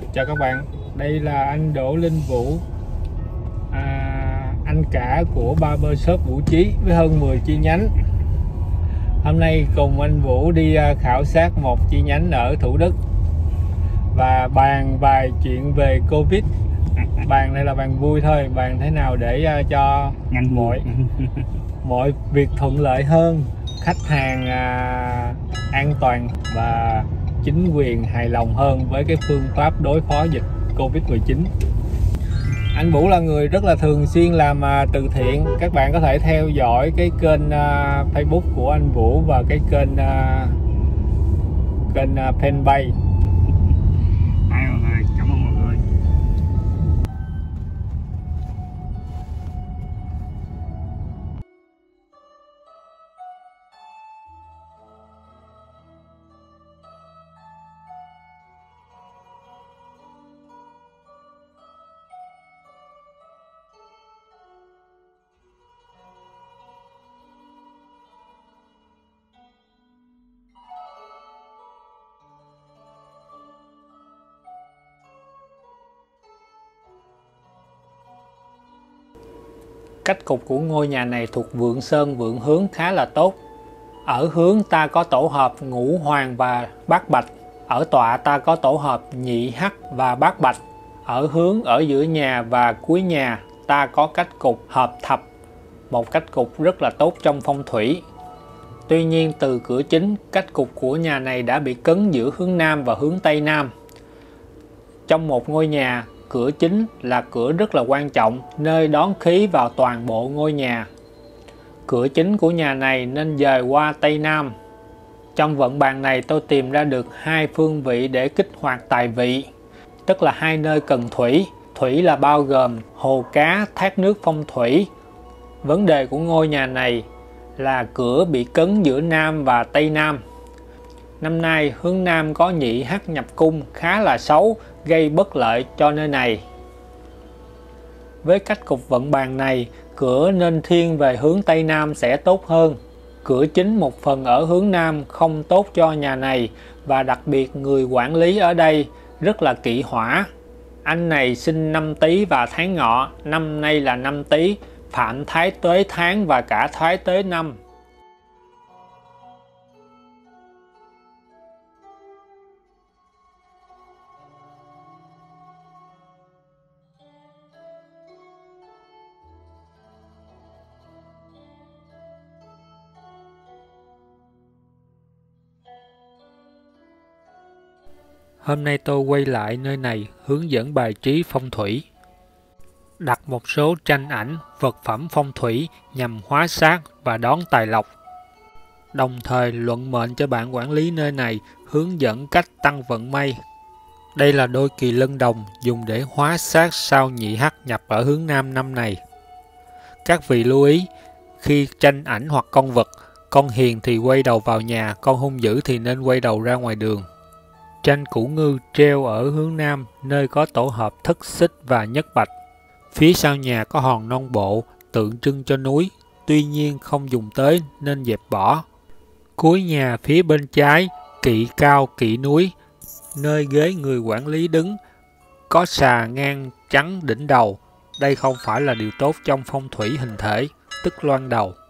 Chào các bạn, đây là anh Đỗ Linh Vũ, anh cả của Barbershop Vũ Trí với hơn 10 chi nhánh. Hôm nay cùng anh Vũ đi khảo sát một chi nhánh ở Thủ Đức và bàn vài chuyện về Covid. Bàn này là bàn vui thôi, bàn thế nào để cho mọi việc thuận lợi hơn, khách hàng an toàn và chính quyền hài lòng hơn với cái phương pháp đối phó dịch Covid-19. Anh Vũ là người rất là thường xuyên làm từ thiện. Các bạn có thể theo dõi cái kênh Facebook của anh Vũ và cái kênh fanpage. Mọi người, cảm ơn mọi người. Cách cục của ngôi nhà này thuộc Vượng Sơn Vượng Hướng khá là tốt. Ở hướng ta có tổ hợp Ngũ Hoàng và Bát Bạch. Ở tọa ta có tổ hợp Nhị Hắc và Bát Bạch. Ở hướng ở giữa nhà và cuối nhà ta có cách cục hợp thập. Một cách cục rất là tốt trong phong thủy. Tuy nhiên từ cửa chính, cách cục của nhà này đã bị cấn giữa hướng Nam và hướng Tây Nam. Trong một ngôi nhà, cửa chính là cửa rất là quan trọng, nơi đón khí vào toàn bộ ngôi nhà. Cửa chính của nhà này nên dời qua Tây Nam. Trong vận bàn này tôi tìm ra được hai phương vị để kích hoạt tài vị, tức là hai nơi cần thủy. Thủy là bao gồm hồ cá, thác nước phong thủy. Vấn đề của ngôi nhà này là cửa bị cấn giữa Nam và Tây Nam. Năm nay hướng Nam có Nhị Hắc nhập cung khá là xấu, gây bất lợi cho nơi này. Với cách cục vận bàn này, cửa nên thiên về hướng Tây Nam sẽ tốt hơn. Cửa chính một phần ở hướng Nam không tốt cho nhà này, và đặc biệt người quản lý ở đây rất là kỵ hỏa. Anh này sinh năm Tý và tháng Ngọ, năm nay là năm Tý, phạm Thái Tuế tháng và cả Thái Tuế năm. Hôm nay tôi quay lại nơi này hướng dẫn bài trí phong thủy. Đặt một số tranh ảnh, vật phẩm phong thủy nhằm hóa sát và đón tài lộc. Đồng thời luận mệnh cho bạn quản lý nơi này, hướng dẫn cách tăng vận may. Đây là đôi kỳ lân đồng dùng để hóa sát sao Nhị Hắc nhập ở hướng Nam năm này. Các vị lưu ý, khi tranh ảnh hoặc con vật, con hiền thì quay đầu vào nhà, con hung dữ thì nên quay đầu ra ngoài đường. Tranh củ ngư treo ở hướng Nam, nơi có tổ hợp Thất Xích và Nhất Bạch. Phía sau nhà có hòn non bộ, tượng trưng cho núi, tuy nhiên không dùng tới nên dẹp bỏ. Cuối nhà phía bên trái, kỵ cao kỵ núi, nơi ghế người quản lý đứng, có xà ngang trắng đỉnh đầu. Đây không phải là điều tốt trong phong thủy hình thể, tức loan đầu.